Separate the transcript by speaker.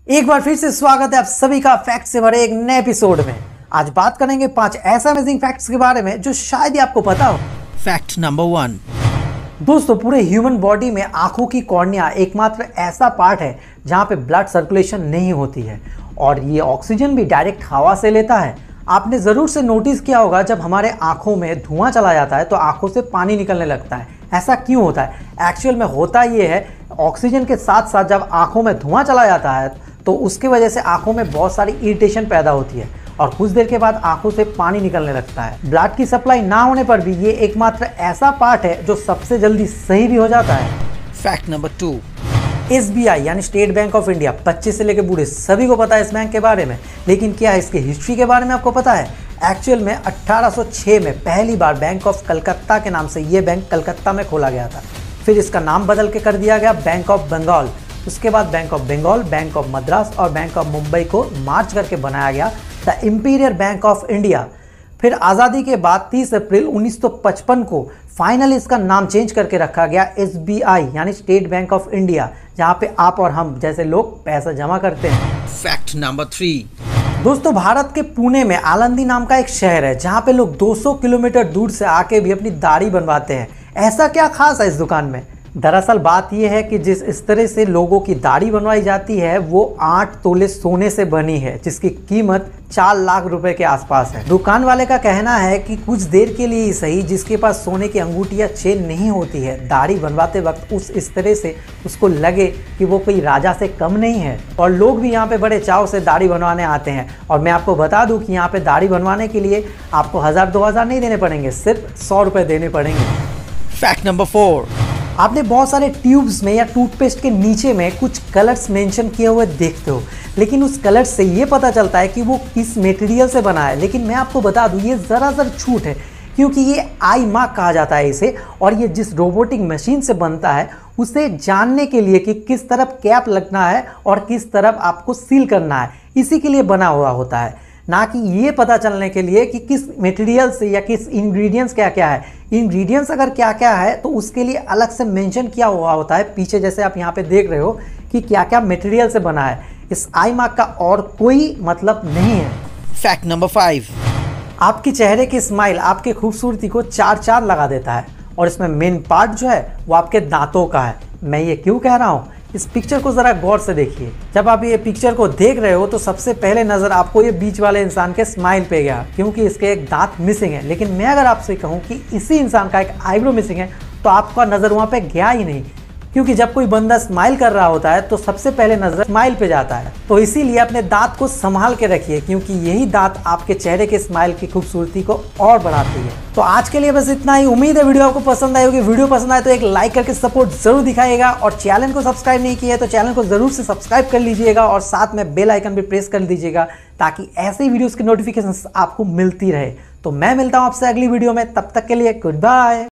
Speaker 1: एक बार फिर से स्वागत है आप सभी का फैक्ट से भरे एक नए एपिसोड में। आज बात करेंगे 5 ऐसा अमेजिंग फैक्ट्स के बारे में जो शायद ही आपको पता हो।
Speaker 2: Fact number 1।
Speaker 1: दोस्तों, पूरे ह्यूमन बॉडी में आंखों की कॉर्निया एकमात्र ऐसा पार्ट है जहां पे ब्लड सर्कुलेशन नहीं होती है और ये ऑक्सीजन भी डायरेक्ट हवा से लेता है। आपने ज़रूर से नोटिस किया होगा, जब हमारे आंखों में धुआं चला जाता है तो आंखों से पानी निकलने लगता है। ऐसा क्यों होता है? एक्चुअल में होता ये है, ऑक्सीजन के साथ साथ जब आंखों में धुआं चला जाता है तो उसकी वजह से आंखों में बहुत सारी इरिटेशन पैदा होती है और कुछ देर के बाद आंखों से पानी निकलने लगता है। ब्लड की सप्लाई ना होने पर भी ये एकमात्र ऐसा पार्ट है जो सबसे जल्दी सही भी हो जाता है।
Speaker 2: Fact number 2।
Speaker 1: SBI यानी स्टेट बैंक ऑफ इंडिया, बच्चे से लेकर बूढ़े सभी को पता है इस बैंक के बारे में, लेकिन क्या इसकी हिस्ट्री के बारे में आपको पता है? एक्चुअल में 1806 में पहली बार बैंक ऑफ कलकत्ता के नाम से ये बैंक कलकत्ता में खोला गया था। फिर इसका नाम बदल के कर दिया गया बैंक ऑफ बंगाल। उसके बाद bank of Bengal, bank of Madras और बैंक ऑफ मुंबई को मार्च करके बनाया गया the imperial bank of India. फिर आज़ादी के बाद 30 अप्रैल 1955 को फाइनली इसका नाम चेंज करके रखा गया SBI यानी स्टेट बैंक ऑफ इंडिया, जहां पे आप और हम जैसे लोग पैसा जमा करते हैं।
Speaker 2: Fact number 3।
Speaker 1: दोस्तों, भारत के पुणे में आलंदी नाम का एक शहर है जहां पे लोग 200 किलोमीटर दूर से आके भी अपनी दाढ़ी बनवाते हैं। ऐसा क्या खास है इस दुकान में? दरअसल बात यह है कि जिस इस तरह से लोगों की दाढ़ी बनवाई जाती है वो 8 तोले सोने से बनी है, जिसकी कीमत 4 लाख रुपए के आसपास है। दुकान वाले का कहना है कि कुछ देर के लिए ही सही, जिसके पास सोने की अंगूठी या चेन नहीं होती है, दाढ़ी बनवाते वक्त इस तरह से उसको लगे कि वो कोई राजा से कम नहीं है। और लोग भी यहाँ पे बड़े चाव से दाढ़ी बनवाने आते हैं। और मैं आपको बता दूं कि यहाँ पे दाढ़ी बनवाने के लिए आपको 1000-2000 नहीं देने पड़ेंगे, सिर्फ 100 रुपये देने पड़ेंगे।
Speaker 2: Fact number 4।
Speaker 1: आपने बहुत सारे ट्यूब्स में या टूथपेस्ट के नीचे में कुछ कलर्स मेंशन किए हुए देखते हो, लेकिन उस कलर से ये पता चलता है कि वो किस मटेरियल से बना है। लेकिन मैं आपको बता दूं ये ज़रा झूठ है, क्योंकि ये आई मार्क कहा जाता है इसे, और ये जिस रोबोटिक मशीन से बनता है उसे जानने के लिए कि किस तरफ कैप लगना है और किस तरफ आपको सील करना है, इसी के लिए बना हुआ होता है, ना कि ये पता चलने के लिए कि किस मटेरियल से या किस इंग्रेडिएंट्स क्या क्या है। इंग्रेडिएंट्स अगर क्या क्या है तो उसके लिए अलग से मेंशन किया हुआ होता है पीछे, जैसे आप यहाँ पे देख रहे हो कि क्या क्या मटेरियल से बना है। इस आई मार्क का और कोई मतलब नहीं है।
Speaker 2: Fact number 5।
Speaker 1: आपके चेहरे की स्माइल आपके खूबसूरती को 4 लगा देता है और इसमें मेन पार्ट जो है वो आपके दांतों का है। मैं ये क्यों कह रहा हूँ, इस पिक्चर को ज़रा गौर से देखिए। जब आप ये पिक्चर को देख रहे हो तो सबसे पहले नज़र आपको ये बीच वाले इंसान के स्माइल पे गया, क्योंकि इसके एक दांत मिसिंग है। लेकिन मैं अगर आपसे कहूँ कि इसी इंसान का एक आईब्रो मिसिंग है तो आपका नज़र वहाँ पे गया ही नहीं, क्योंकि जब कोई बंदा स्माइल कर रहा होता है तो सबसे पहले नज़र स्माइल पे जाता है। तो इसीलिए अपने दांत को संभाल के रखिए, क्योंकि यही दांत आपके चेहरे के स्माइल की खूबसूरती को और बढ़ाती है। तो आज के लिए बस इतना ही। उम्मीद है वीडियो आपको पसंद आई होगी। वीडियो पसंद आए तो एक लाइक करके सपोर्ट जरूर दिखाइएगा, और चैनल को सब्सक्राइब नहीं किया है तो चैनल को जरूर से सब्सक्राइब कर लीजिएगा और साथ में बेल आइकन भी प्रेस कर दीजिएगा, ताकि ऐसे ही वीडियोज़ की नोटिफिकेशन आपको मिलती रहे। तो मैं मिलता हूँ आपसे अगली वीडियो में, तब तक के लिए गुड बाय।